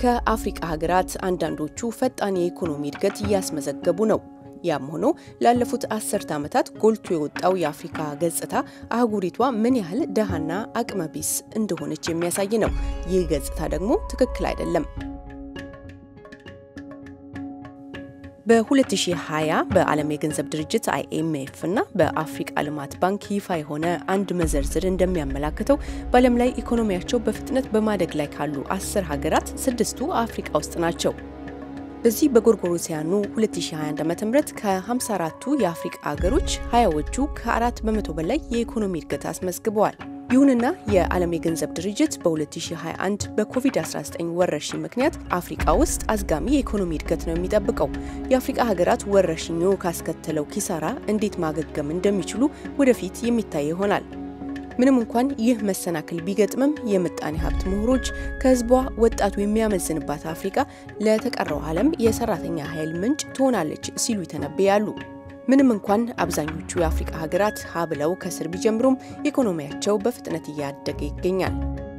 ከአፍሪካ ሀገራት አንዳንዶቹ ፈጣን የኢኮኖሚ እድገት እያስመዘገቡ ነው። ያም ሆኖ ላለፉት 10 ዓመታት ጎልቶ የወጣው የአፍሪካ ገጽታ አህጉሪቷ ምን ያህል ደሃና አቅመቢስ እንደሆነች የሚያሳይ ነው። ይህ ገጽታ ደግሞ ትክክል አይደለም። በ2020 በዓለም የገንዘብ ድርጅት IMF እና በአፍሪካ ልማት ባንክ ይፋ የሆነ አንድ መዘርዝር እንደሚያመላክተው በዓለም ላይ ኢኮኖሚያቸው በፍጥነት በማደግ ላይ ካሉ 10 ሀገራት 6ቱ አፍሪካ ውስጥ ናቸው። በዚህ በጎርጎሮሲያኑ 2021 ዓ.ም ከ54ቱ የአፍሪካ ሀገሮች 20ዎቹ ከ4% በላይ የኢኮኖሚ እድገት አስመዝግበዋል። ይሁንና የዓለም የገንዘብ ድርጅት በ2021 በኮቪድ-19 ወረርሽኝ ምክንያት አፍሪካ ውስጥ አዝጋሚ የኢኮኖሚ እድገት ነው የሚጠብቀው። የአፍሪካ ሀገራት ወረርሽኙ ካስከተለው ኪሳራ እንዴት ማገገም እንደሚችሉ ወደፊት የሚታይ ይሆናል። ምንም እንኳን ይህ መሰናክል ቢገጥምም የምጣኔ ሀብት ምሁሮች ከህዝቧ ወጣቱ የሚያመዝንባት አፍሪካ ለተቀረው ዓለም የሰራተኛ ኃይል ምንጭ ትሆናለች ሲሉ ይተነብያሉ። ምንም እንኳን አብዛኞቹ የአፍሪካ ሀገራት ሀብለው ከስር ቢጀምሩም ኢኮኖሚያቸው በፍጥነት እያደገ ይገኛል።